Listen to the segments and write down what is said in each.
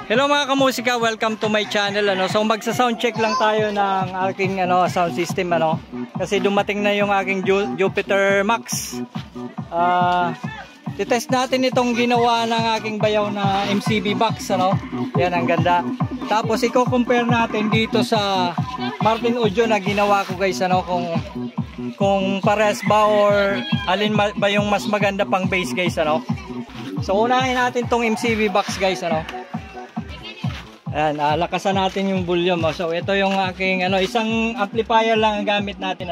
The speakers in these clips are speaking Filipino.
Hello mga kamusika, welcome to my channel. So magsa-sound check lang tayo ng aking sound system kasi dumating na yung aking Jupiter Max. Titest natin itong ginawa ng aking bayaw na MCB box Yan ang ganda. Tapos i-compare natin dito sa Martin Audio na ginawa ko guys kung pares ba or alin ba yung mas maganda pang bass guys So unahin natin tong MCB box guys Ayan, lakasan natin yung volume. So ito yung aking isang amplifier lang ang gamit natin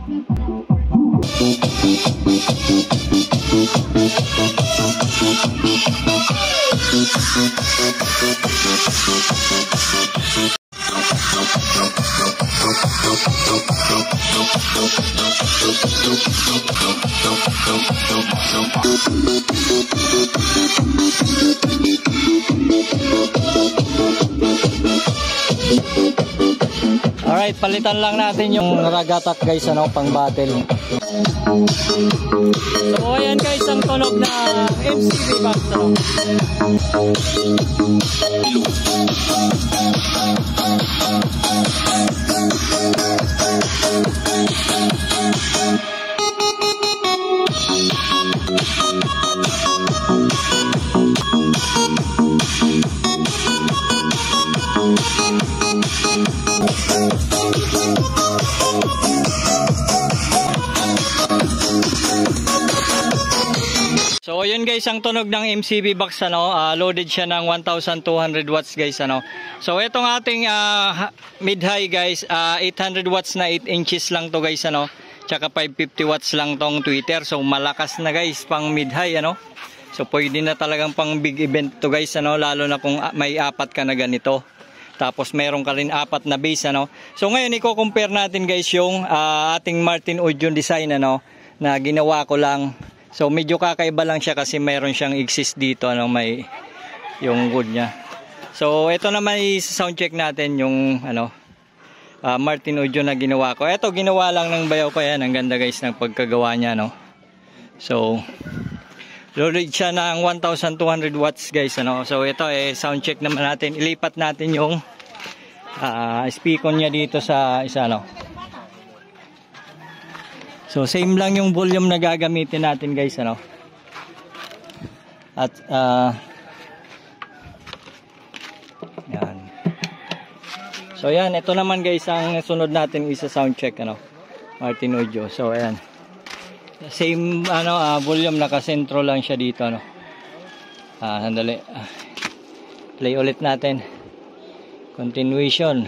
Alright, palitan lang natin yung ragatak guys pang battle. So ayan guys ang tunog na MCB box So yun guys ang tunog ng MCB box loaded siya ng 1200 watts guys So itong ating mid-high guys 800 watts na 8 inches lang to guys Tsaka 550 watts lang tong tweeter. So malakas na guys pang mid-high So pwede na talagang pang big event to guys lalo na kung may apat ka na ganito. Tapos meron ka rin apat na bass So ngayon i-compare natin guys yung ating Martin Audio design na ginawa ko lang. So medyo kakaiba lang siya kasi meron siyang exist dito may yung wood niya. So ito naman i-sound check natin yung Martin Audio na ginawa ko. Ito ginawa lang ng bayaw ko yan. Ang ganda guys ng pagkagawa niya So loaded siya ng 1200 watts guys So ito sound check naman natin. Ilipat natin yung speaker niya dito sa isa So same lang yung volume na gagamitin natin guys At yan. So yan, ito naman guys ang sunod natin isa sound check Martin Audio. So ayan. Same volume, nakasentro lang siya dito sandali. Play ulit natin. Continuation.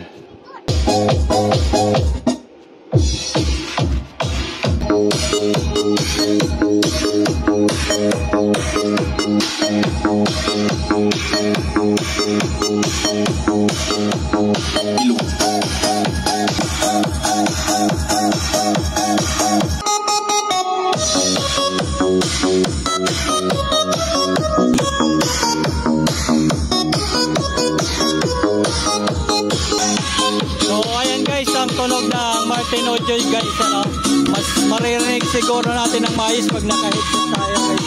So ayan guys ang tunog ng Martin Audio guys mas maririnig siguro natin ng maayos pag naka-headset tayo guys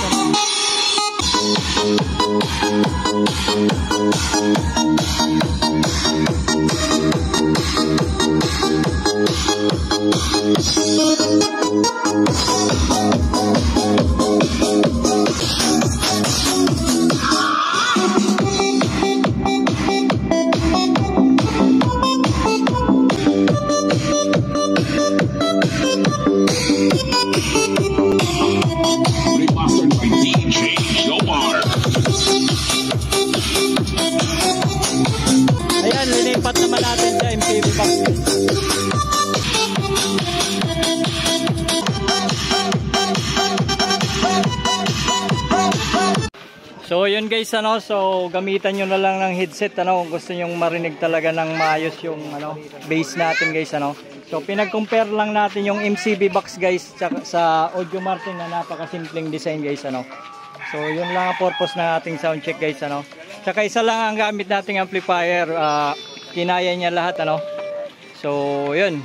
Ayan, lilipat naman natin sa MCB box. So yun guys so gamitan nyo na lang ng headset kung gusto nyo marinig talaga ng maayos yung bass natin guys So pinag-compare lang natin yung MCB box guys sa Audio Martin na napakasimpleng design guys So yun lang ang purpose ng ating sound check guys Tsaka isa lang ang gamit nating amplifier, kinaya niya lahat So yun.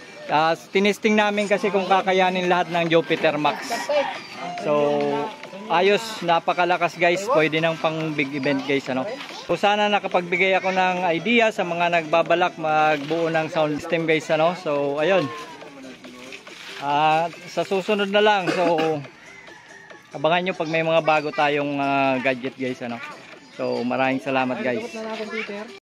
Tinesting namin kasi kung kakayanin lahat ng Jupiter Max. So ayos, napakalakas guys. Pwede nang pang big event guys, ano. So sana nakapagbigay ako ng idea sa mga nagbabalak magbuo ng sound system guys, ano. So ayun. Sa susunod na lang. So abangan nyo pag may mga bago tayong gadget guys, ano. So maraming salamat guys.